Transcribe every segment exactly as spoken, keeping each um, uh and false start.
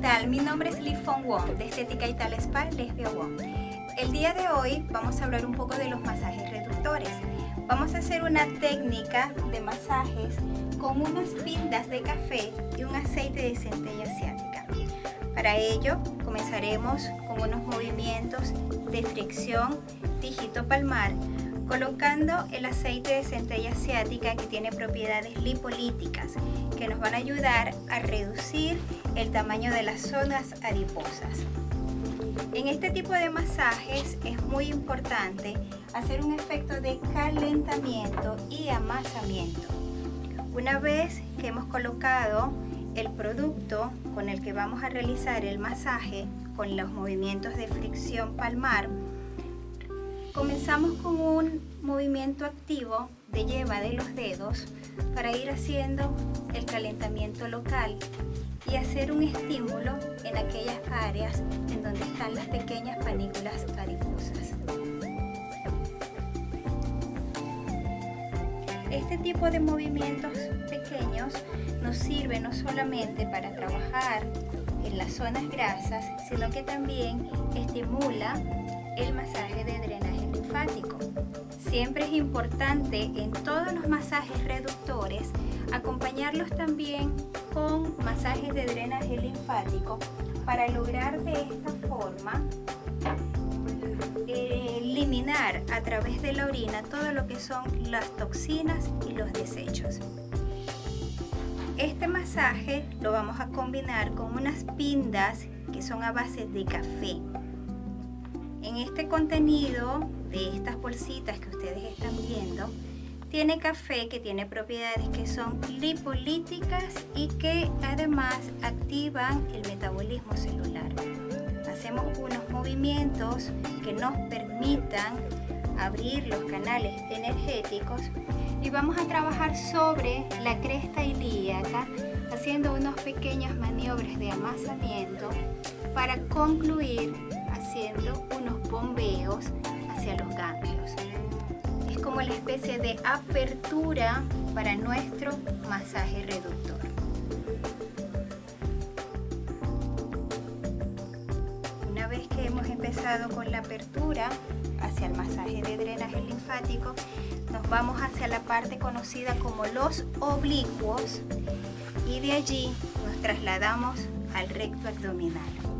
tal? Mi nombre es Li Fong Wong de Estética y Tal Spa Lesbia Wong. El día de hoy vamos a hablar un poco de los masajes reductores. Vamos a hacer una técnica de masajes con unas pintas de café y un aceite de centella asiática. Para ello comenzaremos con unos movimientos de fricción dígito palmar, colocando el aceite de centella asiática que tiene propiedades lipolíticas que nos van a ayudar a reducir el tamaño de las zonas adiposas. En este tipo de masajes es muy importante hacer un efecto de calentamiento y amasamiento. Una vez que hemos colocado el producto con el que vamos a realizar el masaje con los movimientos de fricción palmar, comenzamos con un movimiento activo de yema de los dedos para ir haciendo el calentamiento local y hacer un estímulo en aquellas áreas en donde están las pequeñas panículas adiposas. Este tipo de movimientos pequeños nos sirve no solamente para trabajar en las zonas grasas, sino que también estimula el masaje de drenaje linfático. Siempre es importante en todos los masajes reductores acompañarlos también con masajes de drenaje linfático para lograr de esta forma eh, eliminar a través de la orina todo lo que son las toxinas y los desechos. Este masaje lo vamos a combinar con unas pindas que son a base de café. En este contenido de estas bolsitas que ustedes están viendo, tiene café que tiene propiedades que son lipolíticas y que además activan el metabolismo celular. Hacemos unos movimientos que nos permitan abrir los canales energéticos y vamos a trabajar sobre la cresta ilíaca haciendo unas pequeñas maniobras de amasamiento para concluir haciendo unos bombeos hacia los ganglios. Es como la especie de apertura para nuestro masaje reductor. Una vez que hemos empezado con la apertura hacia el masaje de drenaje linfático, nos vamos hacia la parte conocida como los oblicuos y de allí nos trasladamos al recto abdominal.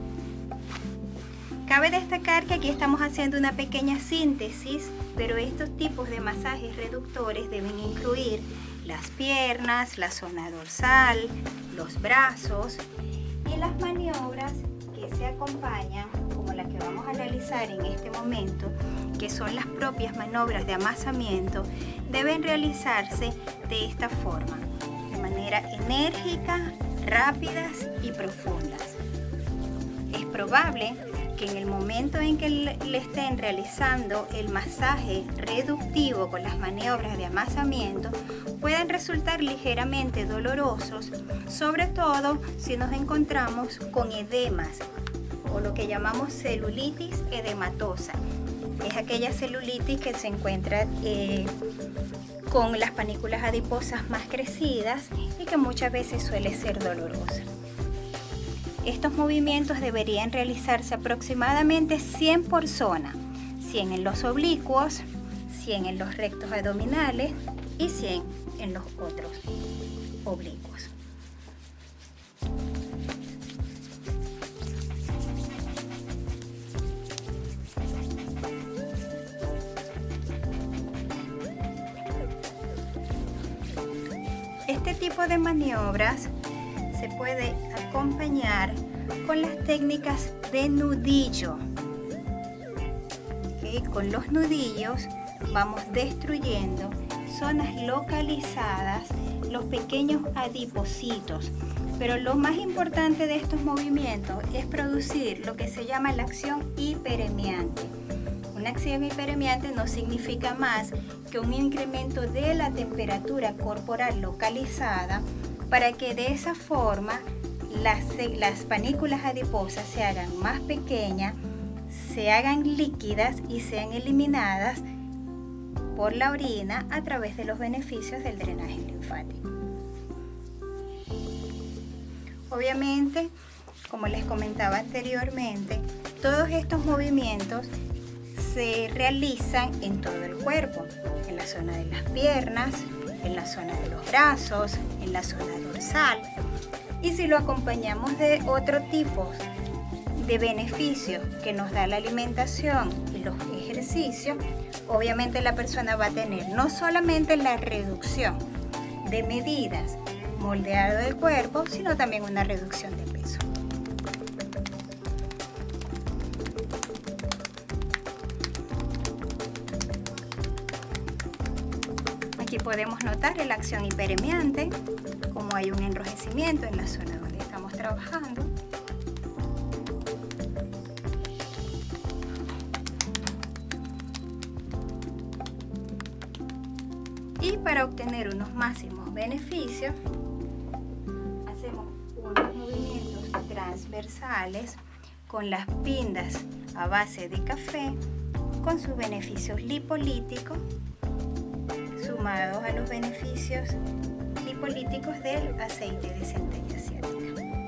Cabe destacar que aquí estamos haciendo una pequeña síntesis, pero estos tipos de masajes reductores deben incluir las piernas, la zona dorsal, los brazos y las maniobras que se acompañan, como la que vamos a realizar en este momento, que son las propias maniobras de amasamiento, deben realizarse de esta forma, de manera enérgica, rápidas y profundas. Es probable que en el momento en que le estén realizando el masaje reductivo con las maniobras de amasamiento puedan resultar ligeramente dolorosos, sobre todo si nos encontramos con edemas o lo que llamamos celulitis edematosa. Es aquella celulitis que se encuentra eh, con las panículas adiposas más crecidas y que muchas veces suele ser dolorosa. Estos movimientos deberían realizarse aproximadamente cien por zona, cien en los oblicuos, cien en los rectos abdominales y cien en los otros oblicuos. Este tipo de maniobras se puede acompañar con las técnicas de nudillo. ¿Okay? Con los nudillos vamos destruyendo zonas localizadas, los pequeños adipocitos. Pero lo más importante de estos movimientos es producir lo que se llama la acción hiperemiante. Una acción hiperemiante no significa más que un incremento de la temperatura corporal localizada para que de esa forma las, las panículas adiposas se hagan más pequeñas, se hagan líquidas y sean eliminadas por la orina a través de los beneficios del drenaje linfático. Obviamente, como les comentaba anteriormente, todos estos movimientos se realizan en todo el cuerpo, en la zona de las piernas, en la zona de los brazos, en la zona dorsal. Y si lo acompañamos de otro tipo de beneficios que nos da la alimentación y los ejercicios, obviamente la persona va a tener no solamente la reducción de medidas, moldeado del cuerpo, sino también una reducción de peso. Aquí podemos notar la acción hiperemiante, como hay un enrojecimiento en la zona donde estamos trabajando. Y para obtener unos máximos beneficios, hacemos unos movimientos transversales con las pindas a base de café, con sus beneficios lipolíticos, sumados a los beneficios lipolíticos del aceite de centella asiática.